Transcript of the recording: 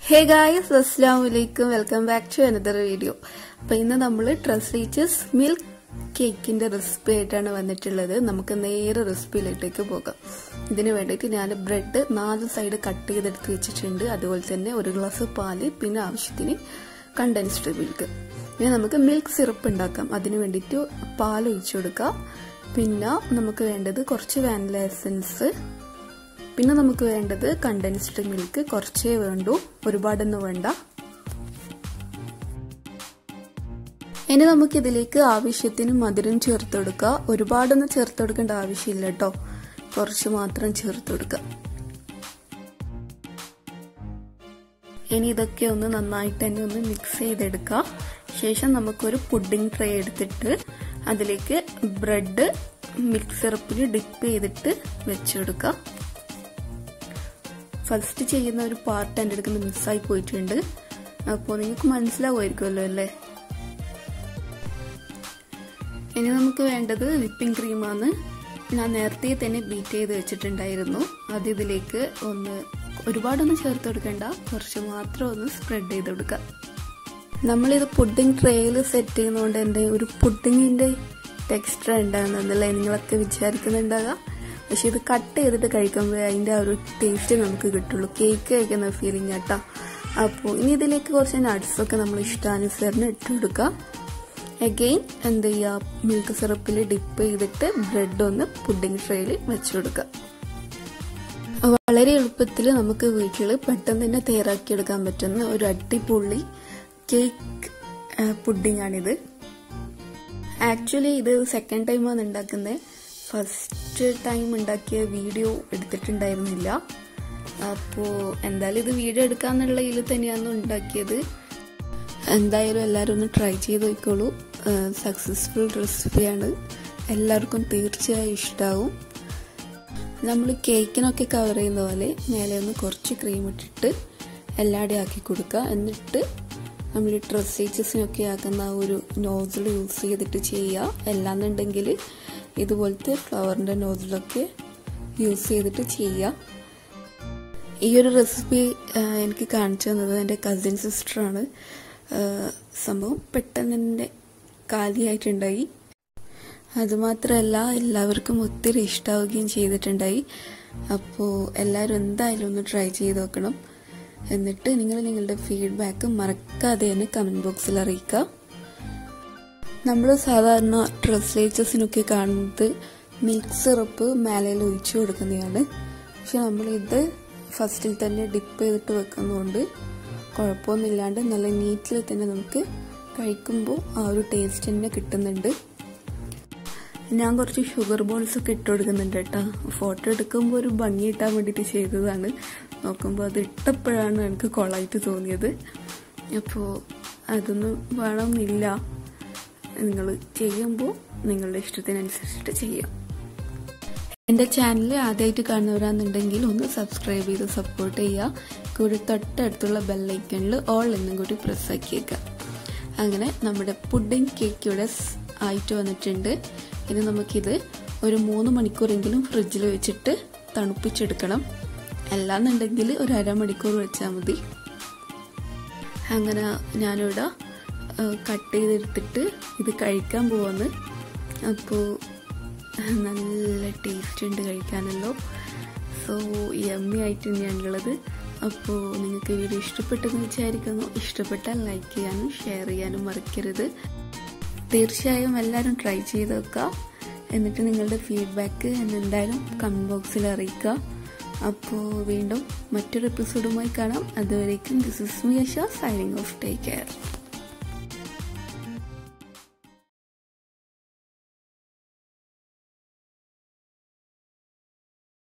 Hey guys, Assalamualaikum. Welcome back to another video. അപ്പോൾ ഇന്ന് നമ്മൾ ട്രസ്ലീച്ചസ് മിൽക്ക് കേക്കിന്റെ റെസിപ്പി ആയിട്ടാണ് വന്നിട്ടുള്ളത്. നമുക്ക് നേരെ റെസിപ്പിയിലേക്ക് പോകാം. ഇതിനു വേണ്ടിയിട്ട് ഞാൻ ബ്രെഡ് 4 സൈഡ് കട്ട് ചെയ്തെടുത്ത് വെച്ചിട്ടുണ്ട്. അതുപോലെ തന്നെ 1 ഗ്ലാസ് പാല്, പിന്നെ ആവശ്യത്തിന് കണ്ടൻസ്ഡ് മിൽക്ക്. ഇനി നമുക്ക് മിൽക്ക് സിറപ്പ് ഉണ്ടാക്കാം. അതിനു വേണ്ടിയിട്ട് പാൽ ഒഴിച്ചു കൊടുക്കാം. പിന്നെ നമുക്ക് വേണ്ടത് കുറച്ച് വാനില എസൻസ്, പിന്നെ നമുക്ക് വേണ്ടത് കണ്ടൻസ്ഡ് മിൽക്ക്. കുറച്ചേ വേണ്ടൂ, ഒരുപാടൊന്നും വേണ്ട. ഇനി നമുക്ക് ഇതിലേക്ക് ആവശ്യത്തിന് മധുരം ചേർത്ത് കൊടുക്കുക. ഒരുപാടൊന്നും ചേർത്ത് കൊടുക്കേണ്ട ആവശ്യമില്ല കേട്ടോ, കുറച്ച് മാത്രം ചേർത്ത് കൊടുക്കുക. ഇനി ഇതൊക്കെ ഒന്ന് നന്നായിട്ട് തന്നെ ഒന്ന് മിക്സ് ചെയ്തെടുക്കുക. ശേഷം നമുക്കൊരു പുഡിംഗ് ട്രേ എടുത്തിട്ട് അതിലേക്ക് ബ്രെഡ് മിൽക്ക് സിറപ്പിൽ ഡിപ്പ് ചെയ്തിട്ട് വെച്ചെടുക്കുക. ഫസ്റ്റ് ചെയ്യുന്ന ഒരു പാർട്ട് എൻ്റെ അടുത്ത് മിസ്സായി പോയിട്ടുണ്ട്. അപ്പോൾ നിങ്ങൾക്ക് മനസ്സിലാവുമായിരിക്കുമല്ലോ അല്ലേ. ഇനി നമുക്ക് വേണ്ടത് വിപ്പിംഗ് ക്രീമാണ്. ഞാൻ നേരത്തെ തന്നെ ബീറ്റ് ചെയ്ത് വെച്ചിട്ടുണ്ടായിരുന്നു. അത് ഇതിലേക്ക് ഒരുപാടൊന്നും ചേർത്ത് കൊടുക്കണ്ട, കുറച്ച് മാത്രം ഒന്ന് സ്പ്രെഡ് ചെയ്ത് കൊടുക്കുക. നമ്മളിത് പുഡിംഗ് ട്രേയിൽ സെറ്റ് ചെയ്യുന്നതുകൊണ്ട് എൻ്റെ ഒരു പുഡിങ്ങിൻ്റെ ടെക്സ്ചർ ഉണ്ടാകുന്നതല്ലേ നിങ്ങളൊക്കെ വിചാരിക്കുന്നുണ്ടാകുക. പക്ഷെ ഇത് കട്ട് ചെയ്തിട്ട് കഴിക്കുമ്പോൾ അതിൻ്റെ ആ ഒരു ടേസ്റ്റ് നമുക്ക് കിട്ടുള്ളൂ. കേക്ക് കഴിക്കുന്ന ഫീലിംഗ് കേട്ടോ. അപ്പോൾ ഇനി ഇതിലേക്ക് കുറച്ച് നട്ട്സൊക്കെ നമ്മൾ ഇഷ്ടാനുസരണം ഇട്ട് കൊടുക്കുക. അഗെയിൻ എന്ത് ചെയ്യുക, മിൽക്ക് സിറപ്പിൽ ഡിപ്പ് ചെയ്തിട്ട് ബ്രെഡ് ഒന്ന് പുഡിംഗ് ട്രേയിൽ വെച്ച് കൊടുക്കുക. വളരെ എളുപ്പത്തിൽ നമുക്ക് വീട്ടിൽ പെട്ടെന്ന് തന്നെ തയ്യാറാക്കിയെടുക്കാൻ പറ്റുന്ന ഒരു അടിപൊളി കേക്ക് പുഡിംഗ് ആണിത്. ആക്ച്വലി ഇത് സെക്കൻഡ് ടൈമാണ് ഉണ്ടാക്കുന്നത്. ഫസ്റ്റ് ടൈം ഉണ്ടാക്കിയ വീഡിയോ എടുത്തിട്ടുണ്ടായിരുന്നില്ല. അപ്പോൾ എന്തായാലും ഇത് വീഡിയോ എടുക്കാന്നുള്ള ഇതിൽ തന്നെയാണ് ഉണ്ടാക്കിയത്. എന്തായാലും എല്ലാവരും ഒന്ന് ട്രൈ ചെയ്ത് നോക്കിക്കോളൂ. സക്സസ്ഫുൾ റെസിപ്പിയാണ്, എല്ലാവർക്കും തീർച്ചയായും ഇഷ്ടമാവും. നമ്മൾ കേക്കിനൊക്കെ കവർ ചെയ്യുന്ന പോലെ മേലെ ഒന്ന് കുറച്ച് ക്രീം ഇട്ടിട്ട് എല്ലാവരുടെയും ആക്കി കൊടുക്കുക. എന്നിട്ട് നമ്മൾ ട്രസ്സേച്ചസിനൊക്കെ ആക്കുന്ന ഒരു നോസിൽ യൂസ് ചെയ്തിട്ട് ചെയ്യുക. അല്ലാന്നുണ്ടെങ്കിൽ ഇതുപോലത്തെ ഫ്ലവറിൻ്റെ നോസിലൊക്കെ യൂസ് ചെയ്തിട്ട് ചെയ്യുക. ഈ ഒരു റെസിപ്പി എനിക്ക് കാണിച്ചു തന്നത് എൻ്റെ കസിൻ സിസ്റ്ററാണ്. സംഭവം പെട്ടെന്ന് തന്നെ കാലിയായിട്ടുണ്ടായി. അതുമാത്രമല്ല എല്ലാവർക്കും ഒത്തിരി ഇഷ്ടമാവുകയും ചെയ്തിട്ടുണ്ടായി. അപ്പോൾ എല്ലാവരും എന്തായാലും ഒന്ന് ട്രൈ ചെയ്ത് നോക്കണം. എന്നിട്ട് നിങ്ങളുടെ ഫീഡ്ബാക്ക് മറക്കാതെ തന്നെ കമൻറ്റ് ബോക്സിൽ അറിയിക്കുക. നമ്മൾ സാധാരണ ട്രസ്ലേച്ചസിനൊക്കെ കാണുന്നത് മിൽക്ക് സിറപ്പ് മേലയിൽ ഒഴിച്ചു കൊടുക്കുന്നതാണ്. പക്ഷെ നമ്മളിത് ഫസ്റ്റിൽ തന്നെ ഡിപ്പ് ചെയ്തിട്ട് വെക്കുന്നതുകൊണ്ട് കുഴപ്പമൊന്നുമില്ലാണ്ട് നല്ല നീറ്റിൽ തന്നെ നമുക്ക് കഴിക്കുമ്പോൾ ആ ഒരു ടേസ്റ്റ് തന്നെ കിട്ടുന്നുണ്ട്. ഞാൻ കുറച്ച് ഷുഗർ ബോൾസ് ഒക്കെ ഇട്ട് കൊടുക്കുന്നുണ്ട് കേട്ടോ. ഫോട്ടോ എടുക്കുമ്പോൾ ഒരു ഭംഗി ഇട്ടാൻ വേണ്ടിയിട്ട് ചെയ്തതാണ്. നോക്കുമ്പോൾ അത് ഇട്ടപ്പോഴാണ് എനിക്ക് കൊളായിട്ട് തോന്നിയത്. അപ്പോൾ അതൊന്നും വേണമെന്നില്ല, നിങ്ങൾ ചെയ്യുമ്പോൾ നിങ്ങളുടെ ഇഷ്ടത്തിനനുസരിച്ചിട്ട് ചെയ്യാം. എൻ്റെ ചാനൽ ആദ്യമായിട്ട് കാണുന്നവരാണെന്നുണ്ടെങ്കിൽ ഒന്ന് സബ്സ്ക്രൈബ് ചെയ്ത് സപ്പോർട്ട് ചെയ്യുക. കൂടി തൊട്ടടുത്തുള്ള ബെല്ലൈക്കണിൽ ഓൾ എന്നും കൂടി പ്രസ് ആക്കിയേക്കുക. അങ്ങനെ നമ്മുടെ പുഡിംഗ് കേക്ക് ഇവിടെ ആയിട്ട് വന്നിട്ടുണ്ട്. ഇനി നമുക്കിത് ഒരു 3 മണിക്കൂറെങ്കിലും ഫ്രിഡ്ജിൽ വെച്ചിട്ട് തണുപ്പിച്ചെടുക്കണം. അല്ലാന്നുണ്ടെങ്കിൽ ഒരു അരമണിക്കൂർ വെച്ചാൽ മതി. അങ്ങനെ ഞാനിവിടെ കട്ട് ചെയ്തെടുത്തിട്ട് ഇത് കഴിക്കാൻ പോവാന്ന്. അപ്പോൾ നല്ല ടേസ്റ്റ് ഉണ്ട് കഴിക്കാനല്ലോ. സോ യമ്മി ആയിട്ട് തന്നെയാണുള്ളത്. അപ്പോൾ നിങ്ങൾക്ക് വീഡിയോ ഇഷ്ടപ്പെട്ടെന്ന് വിചാരിക്കുന്നു. ഇഷ്ടപ്പെട്ടാൽ ലൈക്ക് ചെയ്യാനും ഷെയർ ചെയ്യാനും മറക്കരുത്. തീർച്ചയായും എല്ലാവരും ട്രൈ ചെയ്ത് നോക്കുക. എന്നിട്ട് നിങ്ങളുടെ ഫീഡ്ബാക്ക് എന്തായാലും കമൻറ്റ് ബോക്സിൽ അറിയിക്കുക. അപ്പോൾ വീണ്ടും മറ്റൊരു എപ്പിസോഡുമായി കാണാം. അതുവരേക്കും this is me Asha signing off. Take care.